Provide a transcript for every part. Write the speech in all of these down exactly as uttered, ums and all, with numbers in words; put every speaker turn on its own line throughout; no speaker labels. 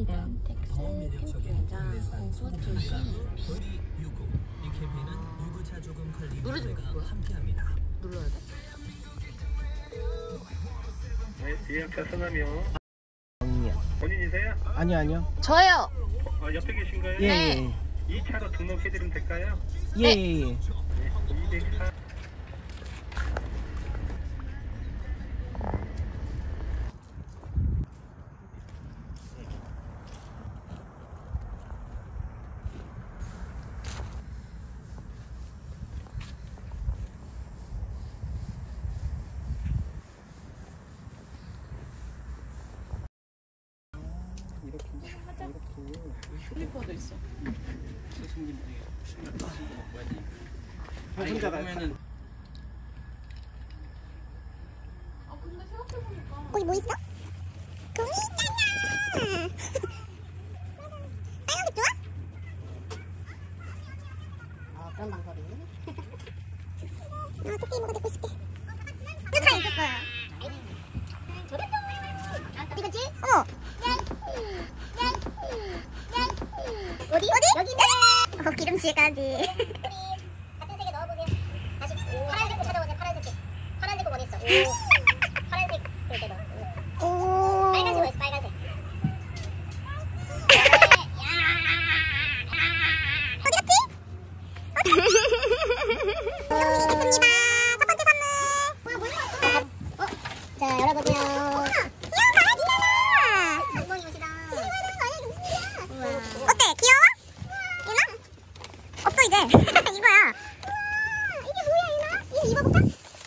텍스 캠핑장 공소주시 누르지 말고 눌러야 돼?
네, 예약차 서남이요.
아니요.
본인이세요?
아니요, 아니요.
저요!
어, 아, 옆에 계신가요?
예,
네.
이 차로 등록해드리면 될까요?
예, 예, 예. 예.
네, 이백사. 이렇게 하자. 이렇게
슬리퍼도 있어.
쓰신 분들이 뭐지?
혼자 가면은
아 근데 생각해보니까
거기 뭐 있어? 거기 있잖아. 빨간색 좋아? 어 그런 방법이 있네. 아 토끼 먹어 듣고 싶대. 이거 차 있었어요. 이거지? 어머. 어디? 어디? 여기네. 어 기름칠까지. 우리 같은 색에 넣어보세요. 다시 파란색 거 찾아보세요. 파란색 거. 파란색 거 어디 있어? 오. 파란색 그렇게 넣어. 오. 빨간색 어디 있어? 빨간색. 어디 갔지? 여기 있습니다. 첫 번째 선물. 와 뭐야? 어? 자 열어보세요. 귀여운 강아지잖아. 엉덩이 옷이다. 어때? 귀여워? 유나? 없어 이제. 이거야. 이게 뭐야 유나? 이거 입어볼까?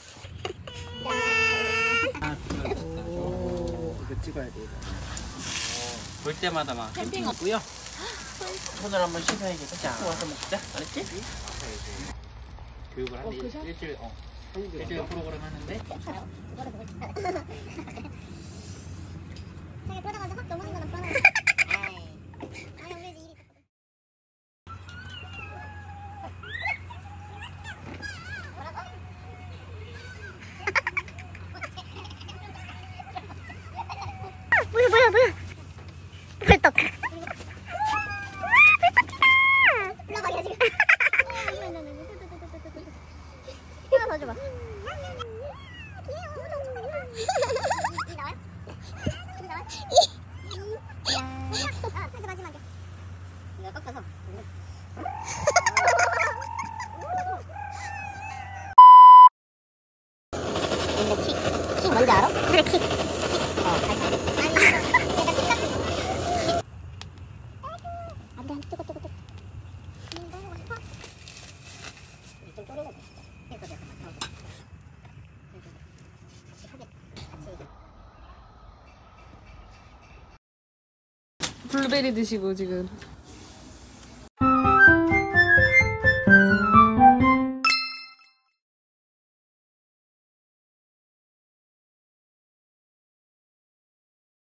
오, 이거 찍어야 돼. 이거.
볼 때마다 막 캠핑 없고요. 손을 한번 씻어야지. 자, 와서 먹자. 알았지? 교육을 하는데 일- 일주일 어 일주일 프로그램 하는데.
자기 그러다가 확 넘어진 거는 불안하다. 아니 우리 일이 있었거든. 뭐야 뭐야 뭐야 벌떡. 벌떡이다. 올라가기야 지금. 하나 더 줘봐. 귀여워. 이 나와요? 이 나와요? 이. 야. 아, 이제 마지막에. 이거 꺾어서. 근데 킥. 킥 뭔지 알아? 그래 킥. 어, 살살. 아니, 제가 킥 같은 거. 안 돼, 안 돼. 뜨거, 뜨거, 뜨거. 음, 먹고 싶어? 좀 졸이고 있어. 됐어, 됐어.
블루베리 드시고 지금